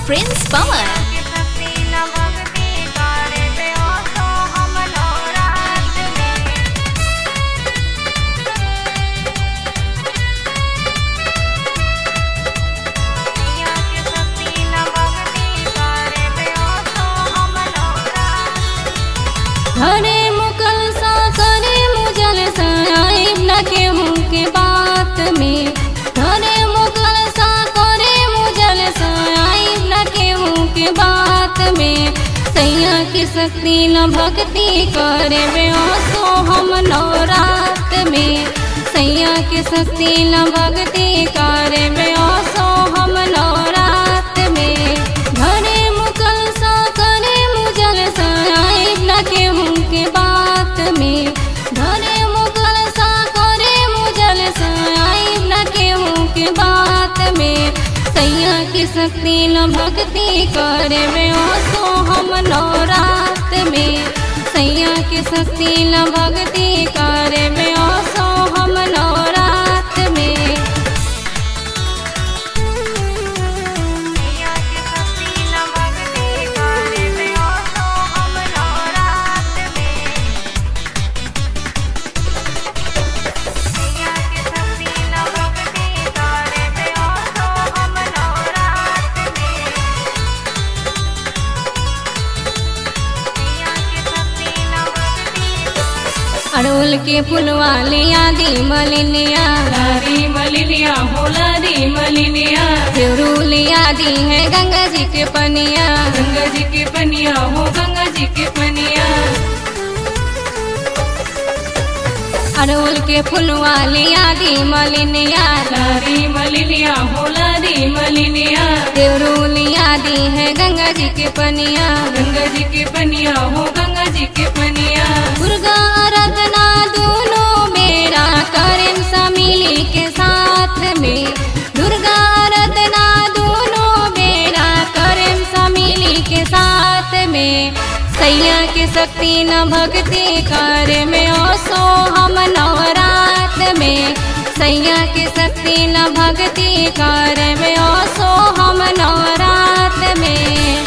Prince Power। हरे मुकल सा करे मुजल साइब न केहू के बात में। हरे मुकल सा करे मुजल साइब न केहू के बात में। सैया की शक्ति न भक्ति करे बेहोशो हम नवरात में। सैया की शक्ति न भक्ति करे बेहोशो हम नवरात में। हरे मुकल सा करे मुजल साइब न केहू के बात में। धरे मुगल सा करे मुजल साइब न केहू के बात में। सैया की शक्ति न भक्ति करे बेहोशो हम नवरात में। सैया की शक्ति न भक्ति करे बेहोशो हम नवरात में। अड़ोल के फुलवाली आदि मलिनिया लारी मलिनिया हो लारी मलिनिया। देवरूली आदि है गंगा जी के पनिया गंगा जी के पनिया हो गंगा जी के पनिया। अड़ोल के फुलवाली आदि मलिनिया लारी मलिनिया हो लारी मलिनिया। देवरूली आदि है गंगा जी के पनिया गंगा जी के पनिया हो गंगा जी के पनिया। दुर्गा आराधना दोनों मेरा करें समिली के साथ में। दुर्गा आराधना दोनों मेरा करें समिली के साथ में। सैया की शक्ति न भक्ति करे में ओसो हम नवरात में। सैया की शक्ति न भक्ति करे में ओसो हम नवरात में।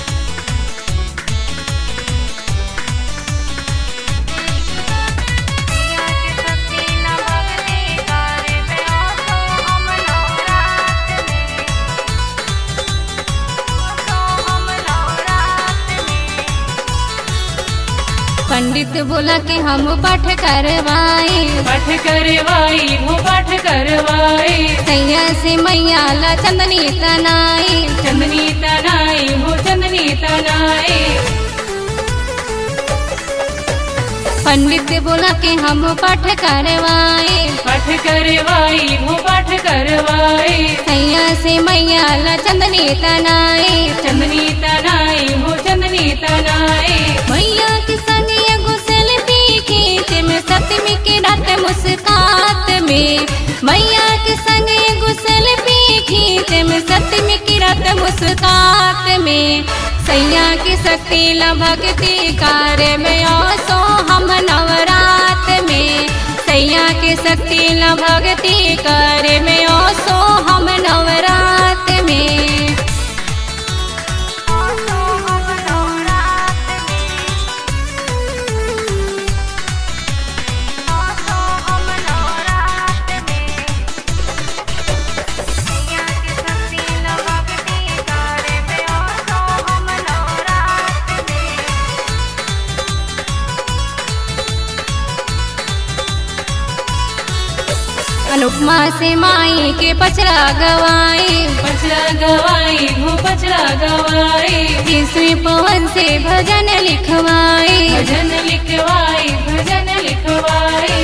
पंडित बोला कि हम पाठ करवाए हो पाठ करवाए। सैया से मैया ला चंदनी तनाई हो चंदनी तनाई। पंडित बोला कि हम पाठ करवाए हो पाठ करवाए। सैया से मैया ला चंदनी तनाई हो चंदनी तनाई। मैया की संग एगो सेल्फी खींचे में सप्तमी की रात मुस्कात में। मैया के संग एगो सेल्फी खींचे में सप्तमी की रात मुस्कात में। सैया की शक्ति ल भक्ति कार्य में ओसो हम नवरात में। सैया की शक्ति ल भक्ति कार्य में ओसो हम नवरात में। अनुपमा से माई के पचरा गवाए हो पचरा गवाए। इसमें पवन से भजन लिखवाए भजन लिखवाए।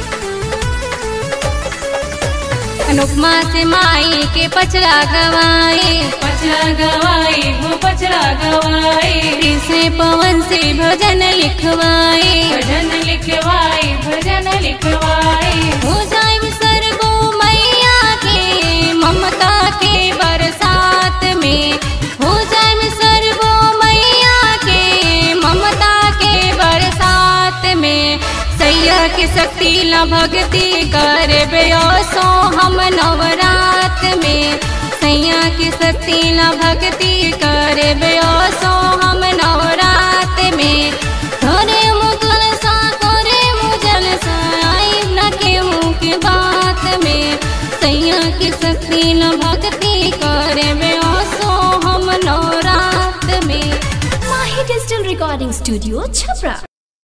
अनुपमा से माई के पचरा गवाए हो पचरा गवाए। इसमें पवन से भजन लिखवाए भजन लिखवाए। हो जाए सर्वो मैया के ममता के बरसात में। हो जाए सर्वो मैया के ममता के बरसात में। सैया की शक्ति ल भक्ति करे बेओसो हम नवरात में। सैया की शक्ति न भक्ति करे बेसो हम नवरात में। धरे मुगल सा करे मुजल सा आई न केहू के बात में। सैया की शक्ति न भक्ति करे बेसो हम नवरात में। माही डिजिटल रिकॉर्डिंग स्टूडियो छपरा।